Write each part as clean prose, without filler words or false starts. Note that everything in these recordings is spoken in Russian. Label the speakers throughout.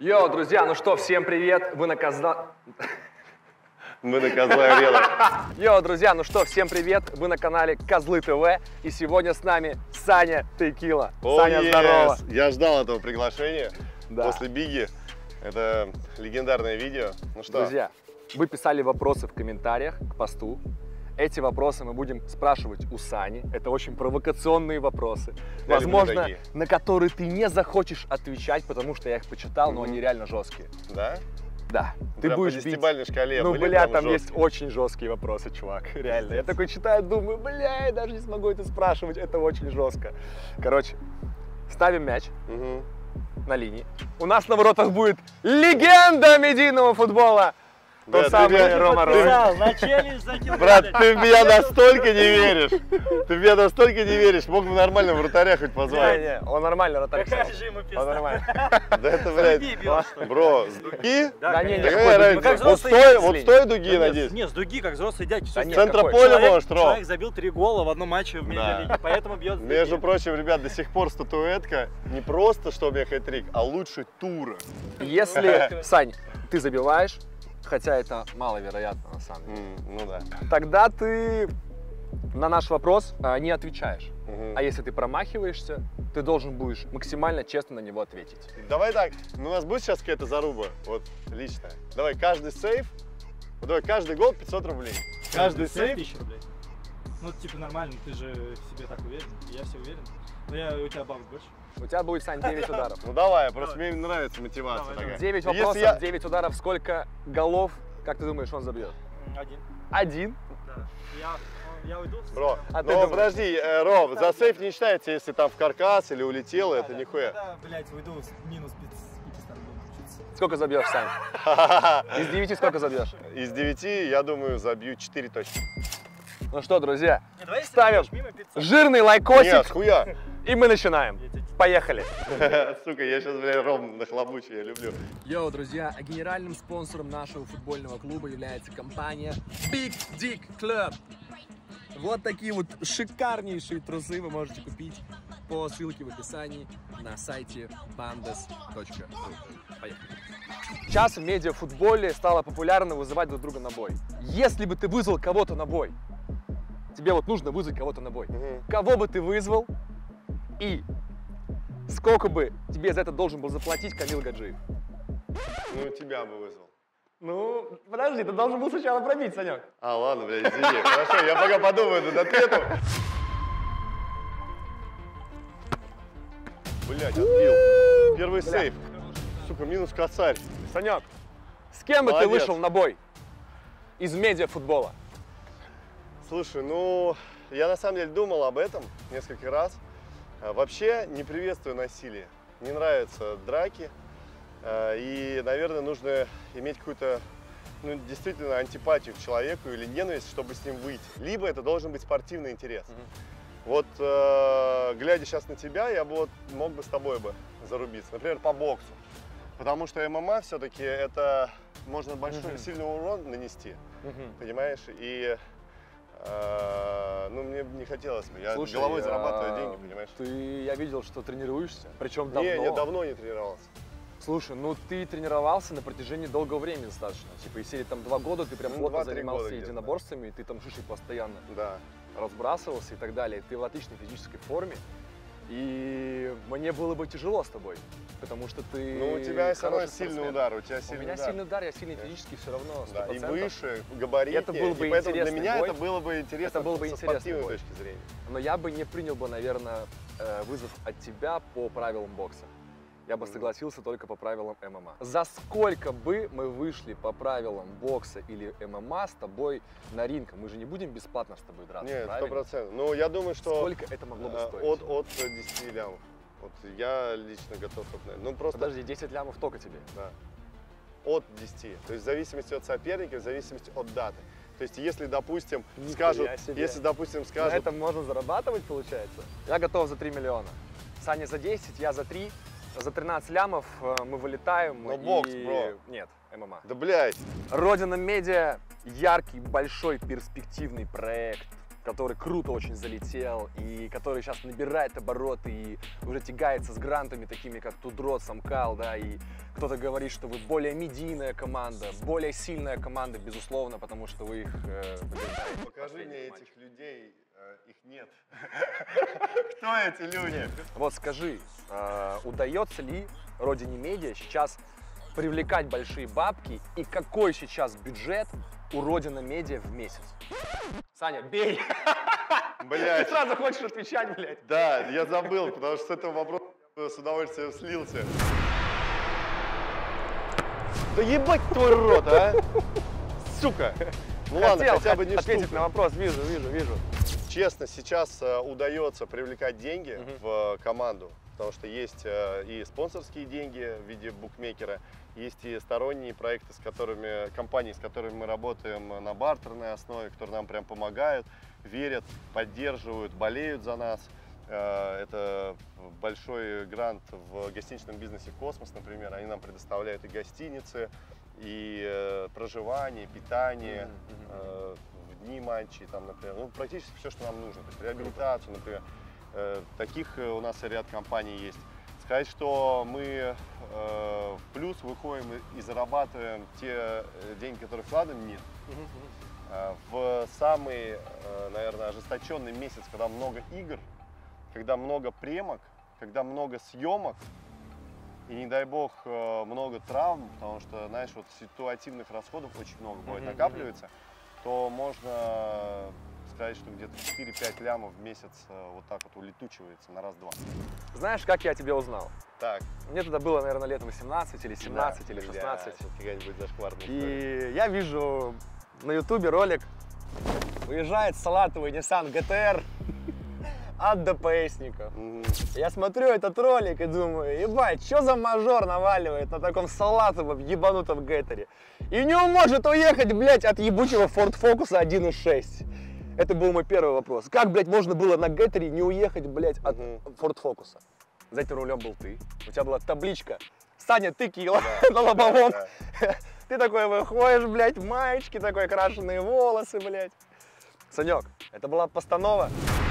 Speaker 1: Йоу, друзья, ну что, всем привет, вы на
Speaker 2: Мы на Козла Арена.
Speaker 1: Йоу, друзья, ну что, всем привет, вы на канале Козлы ТВ, и сегодня с нами Саня Текила. Саня, здорово.
Speaker 2: Я ждал этого приглашения после Биги. Это легендарное видео. Ну что?
Speaker 1: Друзья, вы писали вопросы в комментариях к посту. Эти вопросы мы будем спрашивать у Сани. Это очень провокационные вопросы. Возможно, на которые ты не захочешь отвечать, потому что я их почитал, но они реально жесткие.
Speaker 2: Да?
Speaker 1: Да.
Speaker 2: Ты будешь бить. По 10-бальной шкале.
Speaker 1: Ну, бля, там есть очень жесткие вопросы, чувак. Реально. Я такой читаю, думаю, бля, я даже не смогу это спрашивать. Это очень жестко. Короче, ставим мяч на линии. У нас на воротах будет легенда медийного футбола. Тот самый Рома Рой.
Speaker 2: Брат, ты в меня настолько не веришь. Ты в меня настолько не веришь. Мог бы нормально вратаря хоть позвать.
Speaker 1: Не, он нормально вратарь.
Speaker 3: Какая же ему пизда?
Speaker 1: Он нормально.
Speaker 2: Да это, блядь, бро, с дуги?
Speaker 1: Да не,
Speaker 2: Какая разница? Вот с той дуги, надеюсь.
Speaker 3: Не, с дуги, как взрослый дядька.
Speaker 2: С центра поля можешь, Ром.
Speaker 3: Человек забил 3 гола в одном матче в медиалиге, поэтому бьет.
Speaker 2: Между прочим, ребят, до сих пор статуэтка не просто, что у меня хэт-трик, а лучший тура.
Speaker 1: Если, Сань, ты забиваешь, хотя это маловероятно на самом деле,
Speaker 2: ну да,
Speaker 1: тогда ты на наш вопрос не отвечаешь. А если ты промахиваешься, ты должен будешь максимально честно на него ответить.
Speaker 2: Давай так, ну у нас будет сейчас какая-то заруба, вот личная. Давай каждый сейв, давай каждый гол 500 рублей. Каждый сейв
Speaker 3: 1000 рублей. Ну типа нормально, ты же в себе так уверен, я все уверен. Но у тебя бабок больше.
Speaker 1: У тебя будет, Сань, 9 ударов.
Speaker 2: Ну давай, просто мне нравится мотивация такая.
Speaker 1: 9 вопросов, 9 ударов. Сколько голов, как ты думаешь, он забьет? Один?
Speaker 3: Да. Я уйду.
Speaker 2: Бро, ну подожди, Ром, за сейф не считается, если там в каркас или улетело, это нихуя.
Speaker 3: Да, блядь, уйду минус 500 рублей.
Speaker 1: Сколько забьешь, Сань? Из 9 сколько забьешь?
Speaker 2: Из 9, я думаю, забью 4 точно.
Speaker 1: Ну что, друзья, ставим жирный
Speaker 2: Нет,
Speaker 1: лайкосик,
Speaker 2: хуя.
Speaker 1: и мы начинаем. Поехали.
Speaker 2: Сука, я сейчас, блядь, Ром нахлобучу, я люблю.
Speaker 1: Йоу, друзья, а генеральным спонсором нашего футбольного клуба является компания Big Dick Club. Вот такие вот шикарнейшие трусы вы можете купить по ссылке в описании на сайте bandas.ru. Поехали. Сейчас в медиафутболе стало популярно вызывать друг друга на бой. Если бы ты вызвал кого-то на бой, тебе вот нужно вызвать кого-то на бой. Кого бы ты вызвал и сколько бы тебе за это должен был заплатить Камил Гаджиев?
Speaker 2: Ну, тебя бы вызвал.
Speaker 1: Ну, подожди, ты должен был сначала пробить, Санек.
Speaker 2: А, ладно, блядь, извини. Хорошо, я пока подумаю над ответом. Блядь, отбил. Первый сейф. Сука, минус косарь.
Speaker 1: Санек, с кем бы ты вышел на бой из медиафутбола?
Speaker 2: Слушай, ну, я на самом деле думал об этом несколько раз. Вообще не приветствую насилие. Не нравятся драки. И, наверное, нужно иметь какую-то, ну, действительно антипатию к человеку или ненависть, чтобы с ним выйти. Либо это должен быть спортивный интерес. Вот, глядя сейчас на тебя, я бы вот мог бы с тобой бы зарубиться. Например, по боксу. Потому что ММА все-таки это можно большой, сильный урон нанести. Понимаешь? И ну, мне не хотелось бы. Я головой зарабатываю деньги, понимаешь?
Speaker 1: Я видел, что тренируешься, причем давно.
Speaker 2: Не, я давно не тренировался.
Speaker 1: Слушай, ну ты тренировался на протяжении долгого времени достаточно. Типа, если там 2 года ты прям плотно занимался единоборствами, и ты там шишей постоянно разбрасывался и так далее. Ты в отличной физической форме. И мне было бы тяжело с тобой, потому что ты...
Speaker 2: Ну, у тебя все равно сильный удар, у тебя сильный удар.
Speaker 1: У меня сильный удар, я сильный физически все равно, 100%.
Speaker 2: Да, и выше, габаритнее.
Speaker 1: Это был бы
Speaker 2: и поэтому для меня
Speaker 1: бой.
Speaker 2: это было бы интересно,
Speaker 1: это был бы
Speaker 2: со
Speaker 1: спортивной
Speaker 2: точки зрения.
Speaker 1: Но я бы не принял бы, наверное, вызов от тебя по правилам бокса. Я бы согласился только по правилам ММА. За сколько бы мы вышли по правилам бокса или ММА с тобой на ринг? Мы же не будем бесплатно с тобой драться,
Speaker 2: Нет,
Speaker 1: правильно?
Speaker 2: 100%. Ну, я думаю, что...
Speaker 1: Сколько это могло бы стоить?
Speaker 2: От 10 лямов. Вот я лично готов, наверное. Ну, просто...
Speaker 1: Подожди, 10 лямов только тебе?
Speaker 2: Да. От 10. То есть в зависимости от соперника, в зависимости от даты. То есть если, допустим, скажут...
Speaker 1: На этом можно зарабатывать, получается? Я готов за 3 миллиона. Саня за 10, я за 3. За 13 лямов мы вылетаем.
Speaker 2: Но бокс, бро.
Speaker 1: Нет, ММА.
Speaker 2: Да, блядь.
Speaker 1: Родина Медиа – яркий, большой, перспективный проект. который круто очень залетел, и который сейчас набирает обороты и уже тягается с грантами, такими как Тудрот, Самкал, да, и кто-то говорит, что вы более медийная команда, более сильная команда, безусловно, потому что вы их побеждаете.
Speaker 2: Покажи мне этих людей, их нет. Кто эти люди?
Speaker 1: Вот скажи, удается ли Родине Медиа сейчас привлекать большие бабки, и какой сейчас бюджет у Родина Медиа в месяц? Саня, бей!
Speaker 2: Блядь.
Speaker 1: Ты сразу хочешь отвечать, блядь.
Speaker 2: Да, я забыл, потому что с этого вопроса с удовольствием слился. Да ебать твой рот, а! Сука! Ну ладно, хотя бы не
Speaker 1: ответить
Speaker 2: штука.
Speaker 1: на вопрос, вижу.
Speaker 2: Честно, сейчас удается привлекать деньги в команду, потому что есть и спонсорские деньги в виде букмекера, есть и сторонние проекты, компании, с которыми мы работаем на бартерной основе, которые нам прям помогают, верят, поддерживают, болеют за нас. Это большой грант в гостиничном бизнесе «Космос», например. Они нам предоставляют и гостиницы, и проживание, и питание в дни матчей, там, например. Ну, практически все, что нам нужно. То есть реабилитацию, например. Таких у нас ряд компаний есть. Сказать, что мы в плюс выходим и зарабатываем те деньги, которые вкладываем, нет. В самый, наверное, ожесточенный месяц, когда много игр, когда много премок, когда много съемок, и не дай бог много травм, потому что, знаешь, вот ситуативных расходов очень много будет накапливается, то можно сказать, что где-то 4-5 лямов в месяц вот так вот улетучивается на раз-два.
Speaker 1: Знаешь, как я тебя узнал?
Speaker 2: Так.
Speaker 1: Мне тогда было, наверное, лет 18 или 17 или 16.
Speaker 2: Какая-нибудь зашкварная
Speaker 1: И я вижу на ютубе ролик, выезжает салатовый Nissan GTR от ДПСников. Я смотрю этот ролик и думаю, ебать, что за мажор наваливает на таком салатовом ебанутом Геттере? И не может уехать, блядь, от ебучего Ford Focus 1.6. Это был мой первый вопрос. Как, блядь, можно было на Геттере не уехать, блядь, от Ford Focus? За этим рулем был ты. У тебя была табличка «Саня, ты кило» на лобовом. Ты такой выходишь, блядь, в маечке, такой крашеные волосы, блядь. Санек, это была постанова.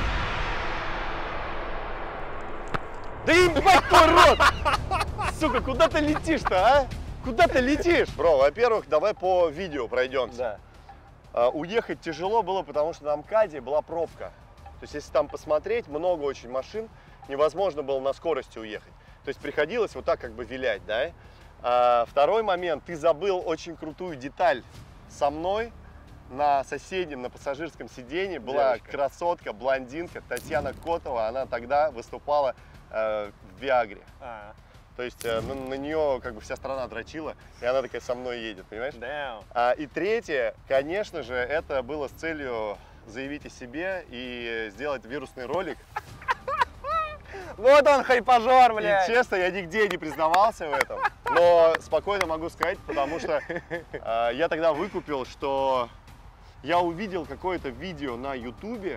Speaker 1: Да ебать твой рот! Сука, куда ты летишь-то, а? Куда ты летишь?
Speaker 2: Бро, во-первых, давай по видео пройдемся.
Speaker 1: Да.
Speaker 2: Уехать тяжело было, потому что на МКАДе была пробка. То есть, если там посмотреть, много очень машин, невозможно было на скорости уехать. То есть, приходилось вот так как бы вилять, да? Второй момент, ты забыл очень крутую деталь. Со мной на соседнем, на пассажирском сиденье была красотка, блондинка Татьяна Котова. Она тогда выступала в Виагре. То есть на нее как бы вся страна дрочила, и она такая со мной едет, понимаешь? И третье, конечно же, это было с целью заявить о себе и сделать вирусный ролик.
Speaker 1: Вот он, хайпажор, блядь!
Speaker 2: И честно, я нигде не признавался в этом, но спокойно могу сказать, потому что я тогда выкупил, что я увидел какое-то видео на ютубе.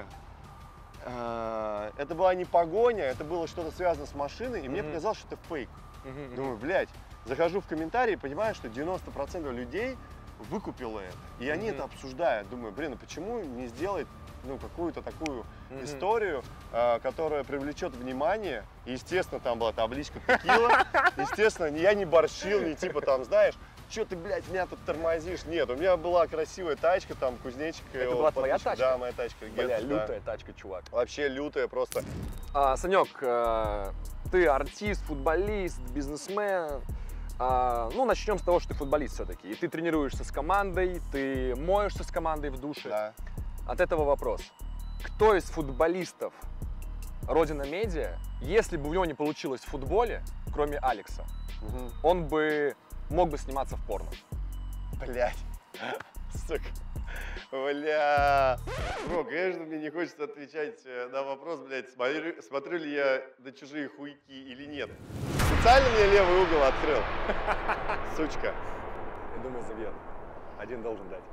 Speaker 2: Это была не погоня, это было что-то связано с машиной, и мне показалось, что это фейк. Думаю, блядь, захожу в комментарии, понимаю, что 90% людей выкупило это, и они это обсуждают. Думаю, блин, а почему не сделать какую-то такую историю, которая привлечет внимание? И, естественно, там была табличка текила, естественно, я не борщил, не типа там, знаешь, что ты, блядь, меня тут тормозишь? Нет, у меня была красивая тачка, там, кузнечик.
Speaker 1: Это была твоя тачка?
Speaker 2: Да, моя тачка.
Speaker 1: Бля, лютая тачка, чувак.
Speaker 2: Вообще лютая просто.
Speaker 1: Санек, ты артист, футболист, бизнесмен. Ну, начнем с того, что ты футболист все-таки. И ты тренируешься с командой, ты моешься с командой в душе.
Speaker 2: Да.
Speaker 1: От этого вопрос. Кто из футболистов Родина Медиа, если бы у него не получилось в футболе, кроме Алекса, он бы мог бы сниматься в порно?
Speaker 2: Блядь. Сука. Бля. Бро, конечно, мне не хочется отвечать на вопрос, блядь, смотрю ли я на чужие хуйки или нет. Специально мне левый угол открыл. Сучка.
Speaker 1: Я думаю, забьет. Один должен дать.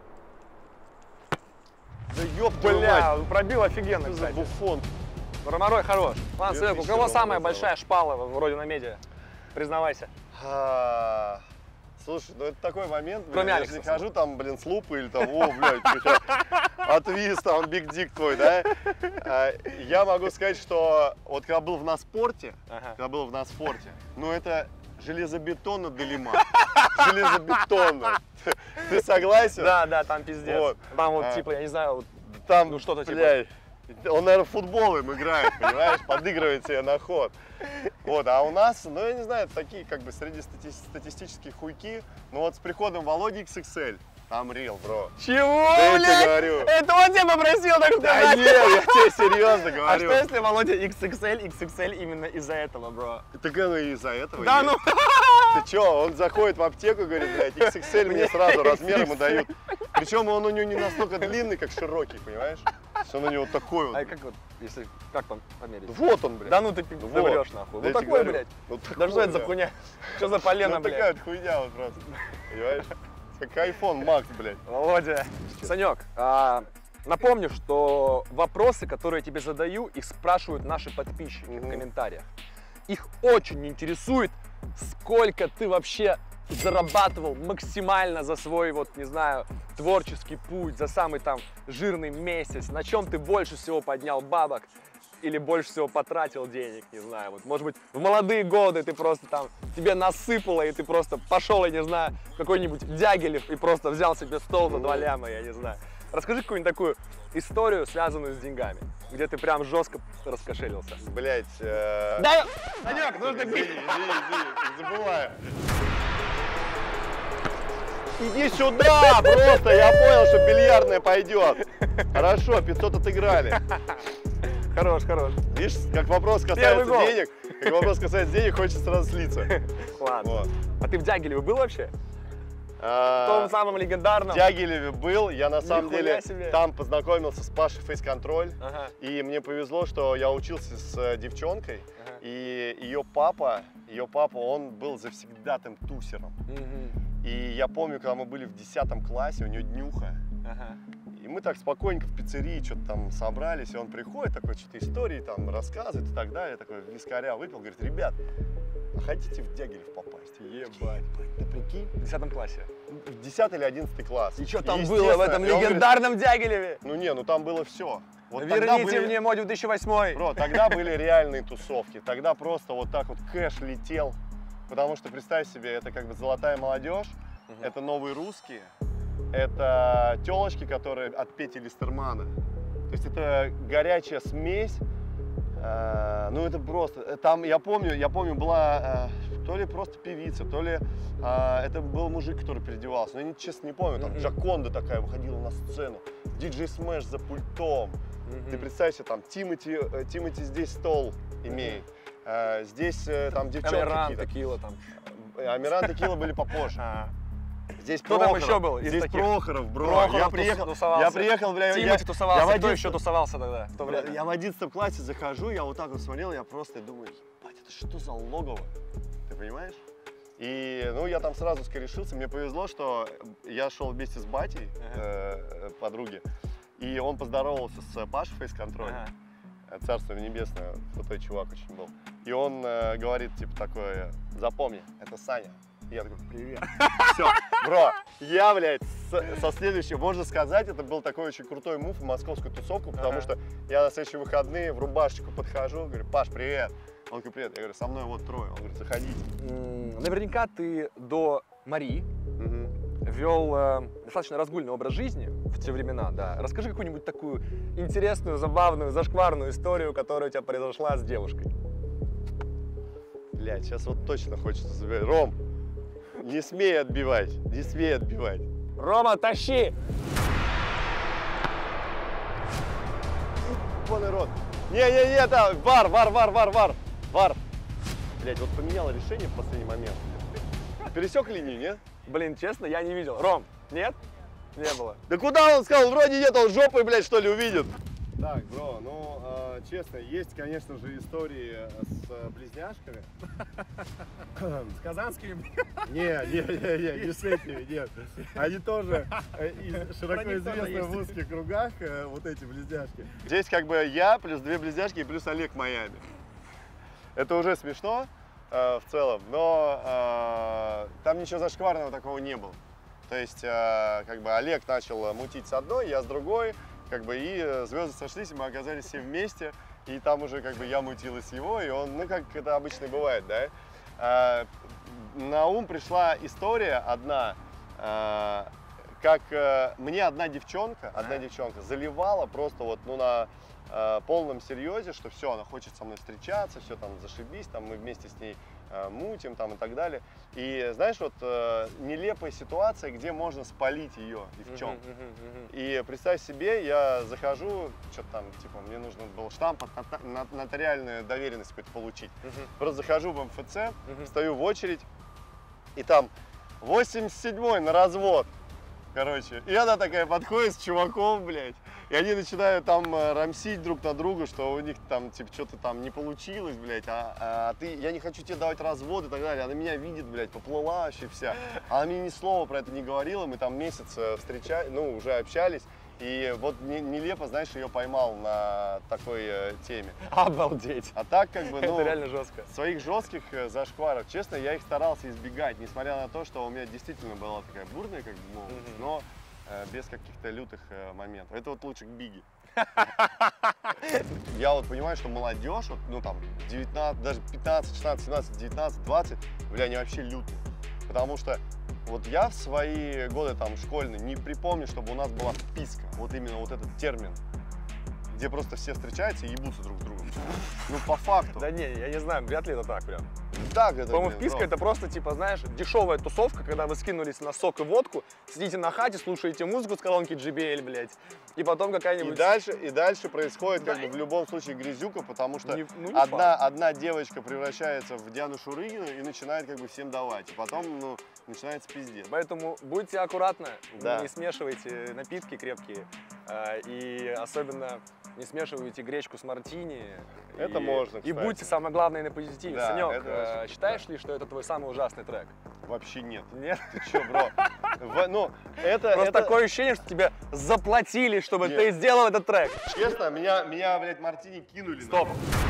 Speaker 2: Да ёб твою
Speaker 1: Бля,
Speaker 2: мать.
Speaker 1: пробил офигенно,
Speaker 2: Что за
Speaker 1: кстати.
Speaker 2: буфон?
Speaker 1: Ромарой хорош. Ладно, Санек, у кого самая
Speaker 2: рублей
Speaker 1: большая шпала в Родина Медиа? Признавайся.
Speaker 2: Слушай, ну это такой момент, блин,
Speaker 1: Кроме
Speaker 2: я
Speaker 1: Алекса
Speaker 2: же не хожу там, блин, с лупой или там, о, блядь, отвис там Биг Дик твой, да? Я могу сказать, что вот когда был в Наспорте, ну это железобетонно Делима. Железобетонно. Ты согласен?
Speaker 1: Да, там пиздец.
Speaker 2: Вот.
Speaker 1: Там вот, типа, я не знаю, вот,
Speaker 2: Там,
Speaker 1: ну что-то
Speaker 2: блядь, он, наверное, футбол им играет, понимаешь, подыгрывает себе на ход. Вот, а у нас, ну, я не знаю, такие как бы среднестатистические хуйки, но вот с приходом Володи XXL, там рил, бро.
Speaker 1: Чего,
Speaker 2: Да
Speaker 1: блядь?
Speaker 2: я тебе говорю.
Speaker 1: Это он тебя попросил так
Speaker 2: Да
Speaker 1: сказать?
Speaker 2: нет, я тебе серьезно
Speaker 1: А
Speaker 2: говорю.
Speaker 1: что если Володя XXL именно из-за этого, бро?
Speaker 2: Так оно и из-за этого.
Speaker 1: Да
Speaker 2: есть.
Speaker 1: ну!
Speaker 2: Ты чё, он заходит в аптеку и говорит, блядь, XXL мне сразу размер ему дают. Причем он у него не настолько длинный, как широкий, понимаешь? То есть он у него такой вот.
Speaker 1: А как вот, если, как там померить?
Speaker 2: Вот он, блядь.
Speaker 1: Да ну ты
Speaker 2: Вот.
Speaker 1: врешь нахуй.
Speaker 2: Да
Speaker 1: Ну
Speaker 2: я тебе
Speaker 1: такой,
Speaker 2: говорю.
Speaker 1: блядь.
Speaker 2: Ну, такой,
Speaker 1: Да что это за
Speaker 2: да.
Speaker 1: хуйня? Что за полено,
Speaker 2: Ну такая
Speaker 1: блядь?
Speaker 2: вот хуйня вот просто. Понимаешь? Как iPhone Max, блядь.
Speaker 1: Володя. Санек, напомню, что вопросы, которые я тебе задаю, их спрашивают наши подписчики в комментариях. Их очень интересует, сколько ты вообще зарабатывал максимально за свой, вот, не знаю, творческий путь, за самый там жирный месяц, на чем ты больше всего поднял бабок или больше всего потратил денег, не знаю, вот, может быть, в молодые годы ты просто там, тебе насыпало, и ты просто пошел, я не знаю, в какой-нибудь Дягилев и просто взял себе стол за 2 ляма, я не знаю. Расскажи какую-нибудь такую историю, связанную с деньгами, где ты прям жестко раскошелился.
Speaker 2: Блядь.
Speaker 1: Да, Санек, нужно
Speaker 2: Извини, забываю. Иди сюда, просто, я понял, что бильярдная пойдет. Хорошо, 500 отыграли.
Speaker 1: Хорош, хорош.
Speaker 2: Видишь, как вопрос касается денег, хочется сразу слиться.
Speaker 1: Ладно.
Speaker 2: Вот.
Speaker 1: А ты в Дягилеве был вообще? В том самом легендарном?
Speaker 2: В Дягилеве был, я на самом
Speaker 1: Нихуя
Speaker 2: деле
Speaker 1: себе.
Speaker 2: там познакомился с Пашей Фейс-контроль.
Speaker 1: Ага.
Speaker 2: И мне повезло, что я учился с девчонкой, и ее папа, он был завсегдатым тусером. И я помню, когда мы были в 10 классе, у него днюха.
Speaker 1: Ага.
Speaker 2: И мы так спокойненько в пиццерии что-то там собрались, и он приходит, такой что-то истории там рассказывает и так далее. Я такой вискаря выпил, говорит, ребят, а хотите в Дягилев попасть? Ебать, ты прикинь?
Speaker 1: В 10 классе.
Speaker 2: В 10 или 11 класс.
Speaker 1: И что там
Speaker 2: Естественно,
Speaker 1: было в этом
Speaker 2: и он говорит,
Speaker 1: легендарном Дягилеве?
Speaker 2: ну не, ну там было все. Вот тогда
Speaker 1: Верните
Speaker 2: были-
Speaker 1: мне мой 2008.
Speaker 2: Бро, тогда были реальные тусовки, тогда просто вот так вот кэш летел, потому что, представь себе, это как бы золотая молодежь, это новые русские, это телочки, которые от Пети Листермана, то есть это горячая смесь, ну это просто, там, я помню, была то ли просто певица, то ли это был мужик, который переодевался, но я честно не помню, там Джаконда такая выходила на сцену, диджей Смэш за пультом. Ты представь себе, там Тимати здесь стол имеет, здесь там девчонки
Speaker 1: Амиран,
Speaker 2: какие-то.
Speaker 1: Текила там.
Speaker 2: Амиран, Текила были попозже. Здесь
Speaker 1: Кто там
Speaker 2: Прохоров,
Speaker 1: еще был из
Speaker 2: здесь
Speaker 1: таких?
Speaker 2: Прохоров, бро.
Speaker 1: Прохоров
Speaker 2: Я приехал,
Speaker 1: тусовался.
Speaker 2: бля,
Speaker 1: Тимати тусовался.
Speaker 2: я в
Speaker 1: Кто
Speaker 2: 11
Speaker 1: еще тусовался тогда? В то время?
Speaker 2: Я в 11 классе захожу, я вот так вот смотрел, я просто думаю, ебать, это что за логово? Ты понимаешь? И, ну, я там сразу скорешился. Мне повезло, что я шел вместе с батей, подруги, и он поздоровался с Пашей Фейс-контроль. Царство небесное, крутой чувак очень был. И он говорит, типа, такое, запомни, это Саня. И я такой, привет. Все, бро, я, блядь, со следующего, можно сказать, это был такой очень крутой мув в московскую тусовку, потому что я на следующие выходные в рубашечку подхожу, говорю, Паш, привет. Он говорит, привет. Я говорю, со мной вот трое. Он говорит, заходите.
Speaker 1: Наверняка ты до Марии вел достаточно разгульный образ жизни в те времена, да. Расскажи какую-нибудь такую интересную, забавную, зашкварную историю, которая у тебя произошла с девушкой.
Speaker 2: Блядь, сейчас вот точно хочется забирать. Ром, не смей отбивать, не смей отбивать.
Speaker 1: Рома, тащи!
Speaker 2: Ебаный рот. Не-не-не, там, вар. Блядь, вот поменял решение в последний момент. Пересек линию, нет?
Speaker 1: Блин, честно, я не видел. Ром, нет? Не было.
Speaker 2: Да куда он сказал? Вроде нет, он жопой, блядь, что ли, увидит. Так, бро, ну, честно, есть, конечно же, истории с близняшками.
Speaker 1: С казанскими?
Speaker 2: Не с этими, нет. Они тоже широко известны в узких кругах, вот эти близняшки. Здесь как бы я, плюс 2 близняшки и плюс Олег Майами. Это уже смешно в целом, но там ничего зашкварного такого не было. То есть, как бы Олег начал мутить с одной, я с другой, как бы, и звезды сошлись, и мы оказались все вместе, и там уже, как бы, я мутилась его, и он, ну, как это обычно бывает, да. На ум пришла история одна, как мне одна девчонка заливала просто вот, ну, на полном серьезе, что все, она хочет со мной встречаться, все там зашибись, там мы вместе с ней мутим там и так далее. И знаешь, вот нелепая ситуация, где можно спалить ее и в чем. И представь себе, я захожу, что-то там, типа, мне нужно был штамп от нотариальную доверенность какую-то получить. Просто захожу в МФЦ, стою в очередь, и там 87-й на развод. Короче, и она такая подходит с чуваком, блядь, и они начинают там рамсить друг на друга, что у них там, типа, что-то там не получилось, блядь, я не хочу тебе давать развод и так далее. Она меня видит, блядь, поплыла вообще вся. Она мне ни слова про это не говорила, мы там месяц встречались, ну, уже общались. И вот нелепо, знаешь, ее поймал на такой теме.
Speaker 1: Обалдеть.
Speaker 2: А так, как бы, ну,
Speaker 1: это реально жестко.
Speaker 2: Своих жестких зашкваров, честно, я их старался избегать, несмотря на то, что у меня действительно была такая бурная, как бы, молодость, но без каких-то лютых моментов. Это вот лучше к Биги. Я вот понимаю, что молодежь, вот, ну там, 19, даже 15, 16, 17, 19, 20, бля, они вообще лютые. Потому что вот я в свои годы там школьные не припомню, чтобы у нас была вписка, вот именно вот этот термин, где просто все встречаются и ебутся друг с другом. Ну, по факту.
Speaker 1: Да не, я не знаю, вряд ли это так прям.
Speaker 2: Так это,
Speaker 1: По-моему, вписка это просто, типа, знаешь, дешевая тусовка, когда вы скинулись на сок и водку, сидите на хате, слушаете музыку с колонки JBL, блядь, и потом какая-нибудь...
Speaker 2: И дальше происходит, как бы, в любом случае грязюка, потому что
Speaker 1: не
Speaker 2: одна девочка превращается в Диану Шурыгину и начинает, как бы, всем давать. И потом, ну, начинается пиздец.
Speaker 1: Поэтому будьте аккуратны,
Speaker 2: да.
Speaker 1: Не смешивайте напитки крепкие, и особенно не смешивайте гречку с мартини.
Speaker 2: Это можно, кстати.
Speaker 1: И будьте, самое главное, на позитиве.
Speaker 2: Да,
Speaker 1: Санек, считаешь ли, что это твой самый ужасный трек?
Speaker 2: Вообще нет.
Speaker 1: Нет?
Speaker 2: Ты чё, бро? Ну,
Speaker 1: Просто такое ощущение, что тебе заплатили, чтобы ты сделал этот трек.
Speaker 2: Честно, меня, блядь, мартини кинули.
Speaker 1: Стоп.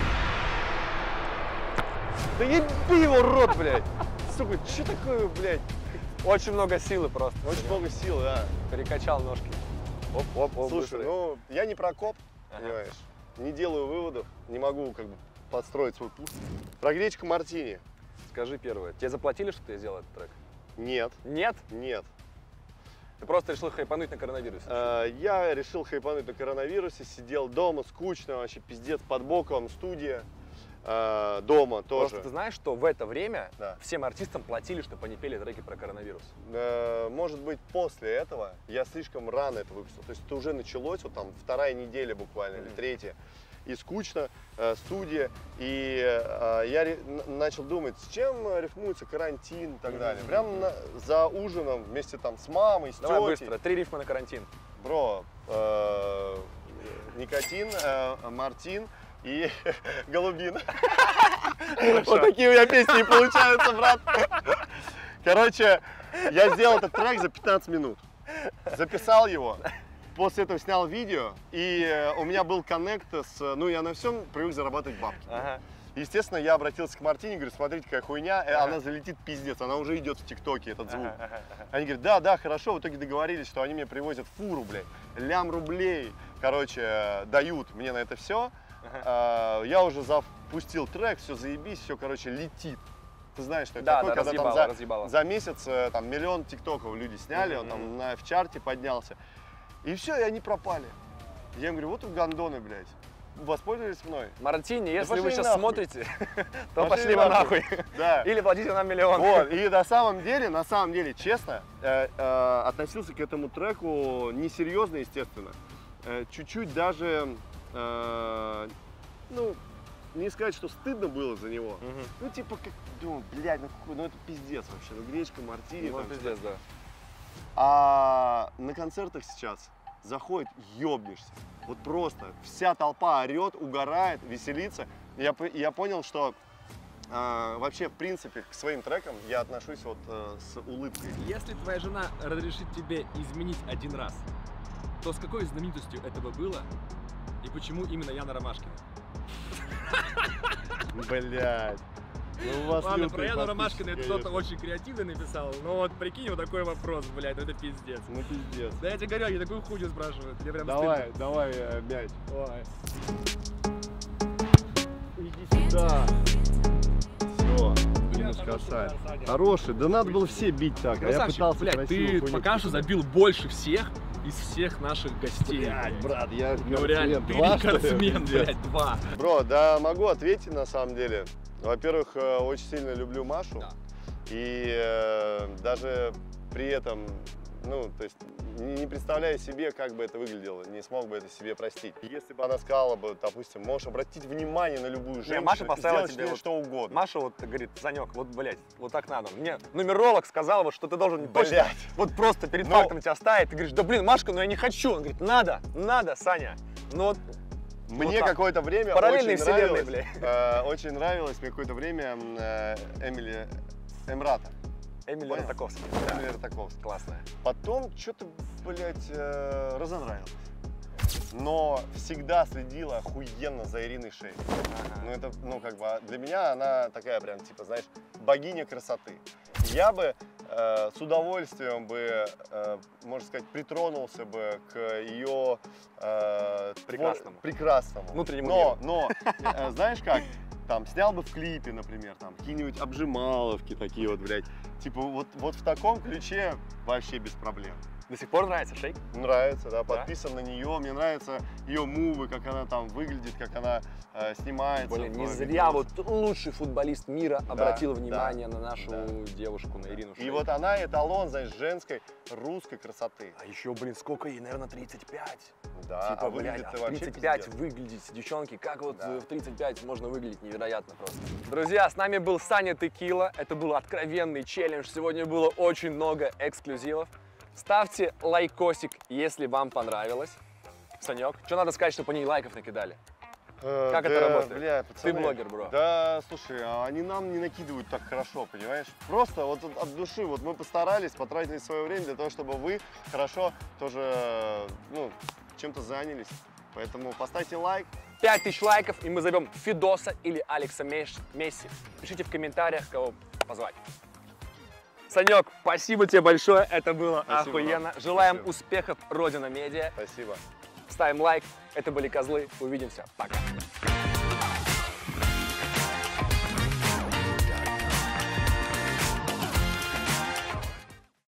Speaker 2: Да еби его рот, блядь. Сука, что такое, блядь?
Speaker 1: Очень много силы просто.
Speaker 2: Очень много сил, да.
Speaker 1: Перекачал ножки. Оп.
Speaker 2: Слушай, ну, я не прокоп, понимаешь. Не делаю выводов, не могу, как бы, подстроить свой путь. Про гречку мартини.
Speaker 1: Скажи первое. Тебе заплатили, что ты сделал этот трек?
Speaker 2: Нет.
Speaker 1: Нет?
Speaker 2: Нет.
Speaker 1: Ты просто решил хайпануть на коронавирусе?
Speaker 2: Я решил хайпануть на коронавирусе, сидел дома, скучно, вообще пиздец, под боком, студия. Дома тоже.
Speaker 1: Просто ты знаешь, что в это время
Speaker 2: да.
Speaker 1: всем артистам платили, чтобы они пели треки про коронавирус?
Speaker 2: Может быть, после этого я слишком рано это выпустил. То есть это уже началось, вот там 2-я неделя буквально, или 3-я. И скучно, студия. И я начал думать, с чем рифмуется карантин и так далее. Прям за ужином вместе там с мамой, с
Speaker 1: Давай
Speaker 2: тетей.
Speaker 1: быстро, 3 рифма на карантин.
Speaker 2: Бро, никотин, мартин и голубин. Вот такие у меня песни и получаются, брат. Короче, я сделал этот трек за 15 минут. Записал его. После этого снял видео. И у меня был коннект с... Ну, я на всем привык зарабатывать бабки. Естественно, я обратился к Мартине, говорю, смотрите, какая хуйня, она залетит пиздец, она уже идет в ТикТоке, этот звук. Они говорят, да, хорошо, в итоге договорились, что они мне привозят фуру, блядь, лям рублей, короче, дают мне на это все. Я уже запустил трек, все заебись, все, короче, летит. Ты знаешь, что это такое, когда там за месяц там, 1 миллион тиктоков люди сняли, он там в чарте поднялся. И все, и они пропали. Я им говорю, вот вы гандоны, блядь, воспользовались мной.
Speaker 1: Мартини, если вы сейчас
Speaker 2: нахуй.
Speaker 1: смотрите, то пошли вы нахуй.
Speaker 2: Да.
Speaker 1: Или платите нам 1 миллион.
Speaker 2: Вот, и на самом деле, честно, относился к этому треку несерьезно, естественно. Чуть-чуть даже, ну, не сказать, что стыдно было за него. Ну, типа, как, думаю, блядь, ну это пиздец вообще, ну гречка, мартини.
Speaker 1: Ну, пиздец, да.
Speaker 2: А на концертах сейчас заходит, ёбнешься. Вот просто вся толпа орет, угорает, веселится. Я понял, что вообще, в принципе, к своим трекам я отношусь вот с улыбкой.
Speaker 4: Если твоя жена разрешит тебе изменить 1 раз, то с какой знаменитостью этого было и почему именно Яна Ромашкина?
Speaker 2: Блядь. Ну, у вас
Speaker 4: Ладно,
Speaker 2: лютые
Speaker 4: про Яну
Speaker 2: подписчики,
Speaker 4: Ромашкина это кто-то
Speaker 2: конечно.
Speaker 4: очень креативно написал. Но вот прикинь, вот такой вопрос, блядь, это пиздец.
Speaker 2: Ну, пиздец.
Speaker 4: Да я тебе говорю, они такую хуйню спрашивают. Мне прям
Speaker 2: Давай, давай мяч.
Speaker 4: стыдно. Ой.
Speaker 2: Иди сюда. Все.
Speaker 4: Бля,
Speaker 2: Минус
Speaker 4: хороший
Speaker 2: косарь.
Speaker 4: удар, Саня.
Speaker 2: Хороший. Да надо было все бить так. А я
Speaker 4: Красавчик,
Speaker 2: пытался
Speaker 4: блядь,
Speaker 2: красиво
Speaker 4: ты
Speaker 2: хуйню
Speaker 4: пока что
Speaker 2: покидать.
Speaker 4: забил больше всех из всех наших гостей.
Speaker 2: Блядь, брат, я
Speaker 4: Ну реально, ты
Speaker 2: Два, что ли?
Speaker 4: рекордсмен,
Speaker 2: Пиздец.
Speaker 4: блядь, 2.
Speaker 2: Бро, да, могу ответить на самом деле. Во-первых, очень сильно люблю Машу.
Speaker 1: Да.
Speaker 2: И даже при этом, ну, то есть не представляю себе, как бы это выглядело, не смог бы это себе простить. Если бы она сказала бы, допустим, можешь обратить внимание на любую женщину,
Speaker 5: Маша поставила
Speaker 2: сделать с
Speaker 5: тебе
Speaker 2: ней
Speaker 5: вот-
Speaker 2: что угодно.
Speaker 5: Маша вот говорит, Санек, вот, блядь, вот так надо. Мне нумеролог сказал, вот, что ты должен точно,
Speaker 2: Блядь.
Speaker 5: вот просто перед
Speaker 2: Ну.
Speaker 5: фактом тебя ставить. Ты говоришь, да блин, Машка, ну я не хочу. Он говорит, надо, Саня. Ну вот,
Speaker 2: Мне
Speaker 5: вот так.
Speaker 2: какое-то время
Speaker 5: Параллельные
Speaker 2: очень
Speaker 5: вселенные,
Speaker 2: нравилось, очень нравилось мне какое-то время Эмили Эмрата.
Speaker 5: Эмили
Speaker 2: Понял?
Speaker 5: Ротаковский.
Speaker 2: Эмили Ротаковский.
Speaker 5: Классная.
Speaker 2: Потом что-то, блядь, разонравилось. Но всегда следила охуенно за Ириной Шейк. Ну, это, ну, как бы, для меня она такая прям, типа, знаешь, богиня красоты. Я бы с удовольствием бы, можно сказать, притронулся бы к ее
Speaker 5: Прекрасному.
Speaker 2: прекрасному.
Speaker 5: Внутреннему
Speaker 2: Но знаешь как? Там, снял бы в клипе, например, там, какие-нибудь обжималовки такие вот, блядь. Типа, вот в таком ключе вообще без проблем.
Speaker 5: До сих пор нравится Шейк?
Speaker 2: Нравится, да, подписан на нее. Мне нравятся ее мувы, как она там выглядит, как она снимается.
Speaker 5: Блин,
Speaker 2: в
Speaker 5: не
Speaker 2: видео.
Speaker 5: зря вот лучший футболист мира обратил
Speaker 2: да,
Speaker 5: внимание на нашу
Speaker 2: да.
Speaker 5: девушку, на Ирину Шейк.
Speaker 2: И вот она эталон, знаешь, женской русской красоты.
Speaker 5: А еще, блин, сколько ей, наверное, 35.
Speaker 2: Да,
Speaker 5: Типа,
Speaker 2: а
Speaker 5: блядь,
Speaker 2: выглядит
Speaker 5: а в
Speaker 2: вообще
Speaker 5: 35
Speaker 2: пиздец.
Speaker 5: выглядеть, девчонки, как вот
Speaker 2: Да.
Speaker 5: в 35 можно выглядеть невероятно просто. Друзья, с нами был Саня Текила, это был откровенный челлендж, сегодня было очень много эксклюзивов. Ставьте лайкосик, если вам понравилось. Санек, что надо сказать, чтобы они лайков накидали? Как это работает?
Speaker 2: Бля, пацаны,
Speaker 5: Ты блогер, бро.
Speaker 2: Да, слушай, а они нам не накидывают так хорошо, понимаешь? Просто вот от души, вот мы постарались, потратили свое время для того, чтобы вы хорошо тоже, ну, чем-то занялись. Поэтому поставьте лайк.
Speaker 5: 5000 лайков, и мы зовем Фидоса или Алекса Месси. Пишите в комментариях, кого позвать. Санек, спасибо тебе большое, это было
Speaker 2: Спасибо,
Speaker 5: охуенно.
Speaker 2: брат.
Speaker 5: Желаем
Speaker 2: Спасибо.
Speaker 5: успехов Родина Медиа.
Speaker 2: Спасибо.
Speaker 5: Ставим лайк. Это были Козлы. Увидимся. Пока.